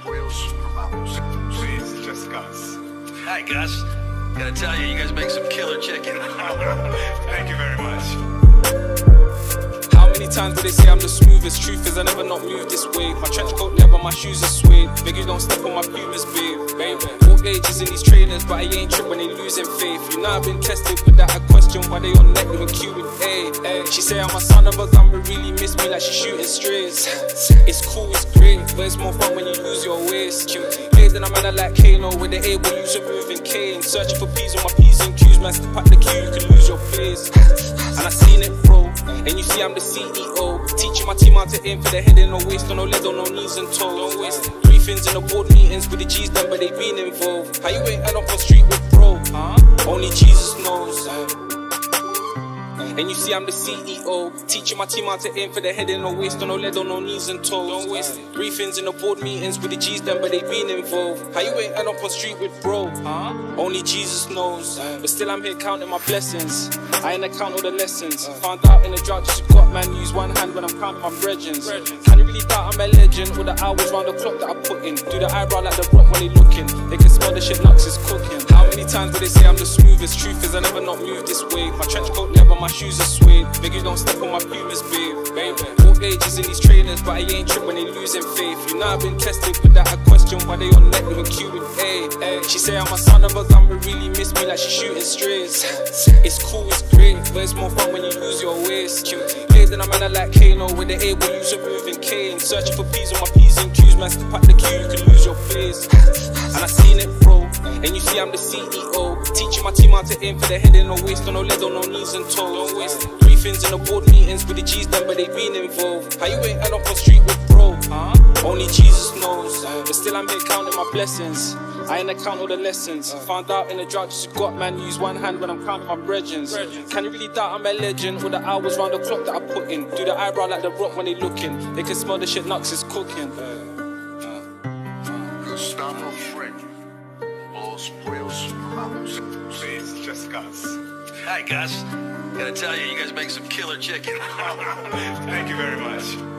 Pollos Hermanos. Please, just Gus. Hi, Gus. Gotta tell you, you guys make some killer chicken. Thank you very much. How many times do they say I'm the smoothest? Truth is I never not moved this way. My trench coat leather, my shoes are suede. Biggie don't step on my pumas, babe. All ages in these trainers, but I ain't trip when they losing faith. You know I've been tested without a question why they on net with Q and A. She say I'm a son of a gun, but really miss me like she shooting strays. It's cool, it's great, but it's more fun when you lose your ways. Played in a manner like Kano, where they able use a moving cane. Searching for P's on my P's and Q's, man, step out the queue, you can lose your place. And I seen it, bro. And you see I'm the CEO, teaching my team how to aim for the head and no waist, on no leg, on no knees and toes. Don't waste briefings in the board meetings with the G's done, but they been involved. How you ain't end up on street with bro? Only Jesus knows. And you see I'm the CEO, teaching my team how to aim for the head and no waist, on no leg, on no knees and toes. Don't waste briefings in the board meetings with the G's done, but they been involved. How you ain't end up on street with bro? Only Jesus knows. But still I'm here counting my blessings. I ain't account all the lessons. Found out in the drought just got man use one hand when I'm counting my brethrens. Can you really doubt I'm a legend? All the hours round the clock that I put in. Do the eyebrow like the rock when they looking. They can smell the shit Knucks is cooking. How many times do they say I'm the smoothest? Truth is I never not moved this way. My trench coat leather, my shoes are suede. Biggie don't step on my pumas, babe. All ages in these trainers, but I ain't trip when they losing faith. You know I've been tested without a question why they on net with Q and A. She say I'm a son of a gun, but really miss me like she shooting strays. It's cool, it's great, but it's more fun when you lose your ways. Played in a manner like Kano, where they able use a moving cane. Searching for P's on my P's and Q's, man, step out the queue, you can lose your place. And I seen it, bro. And you see I'm the CEO, teaching my team how to aim for the head and no waist, on no leg, on no knees and toes. Don't waste briefings in the board meetings with the G's done, but they been involved. How you ain't end up on street with bro? Only Jesus knows. But still I'm here counting my blessings. I ain't account all the lessons. Found out in the drought just got man use one hand when I'm counting my brethrens. Can you really doubt I'm a legend? All the hours round the clock that I put in. Do the eyebrow like the rock when they looking. They can smell the shit Knucks is cooking. Stop friend. Pollos Hermanos. Please, just Gus. Hi, Gus. Gotta tell you, you guys make some killer chicken. Thank you very much.